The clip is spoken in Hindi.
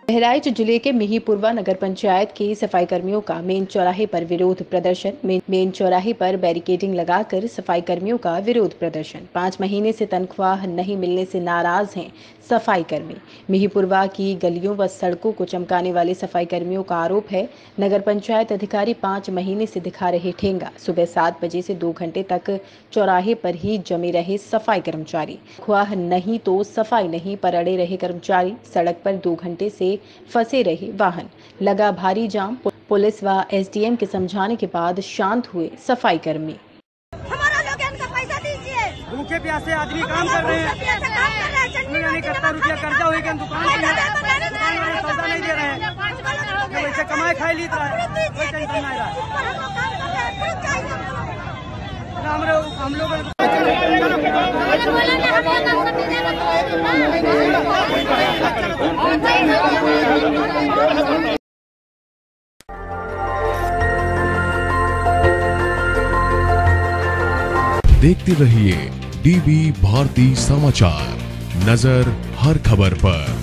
बहराइच जिले के मिहीपुरवा नगर पंचायत के सफाई कर्मियों का मेन चौराहे पर विरोध प्रदर्शन। मेन चौराहे पर बैरिकेडिंग लगाकर सफाई कर्मियों का विरोध प्रदर्शन। 5 महीने से तनख्वाह नहीं मिलने से नाराज हैं सफाई कर्मी। मिहीपुरवा की गलियों व सड़कों को चमकाने वाले सफाई कर्मियों का आरोप है, नगर पंचायत अधिकारी 5 महीने से दिखा रहे ठेंगा। सुबह 7 बजे से 2 घंटे तक चौराहे पर ही जमे रहे सफाई कर्मचारी। तनख्वाह नहीं तो सफाई नहीं पर अड़े रहे कर्मचारी। सड़क पर 2 घंटे से फंसे रहे वाहन, लगा भारी जाम। पुलिस व एसडीएम के समझाने के बाद शांत हुए सफाई कर्मी। हमारा लोग इनका पैसा दीजिए। भूखे प्यासे आदमी काम कर रहे हैं, नहीं करता, रुपया कर्जा हुई दुकान सौदा नहीं दे रहे हैं, वैसे कमाए खाए ली रहा है, कोई टेंशन नहीं रहा हम लोग। देखते रहिए डीबी भारती समाचार, नजर हर खबर पर।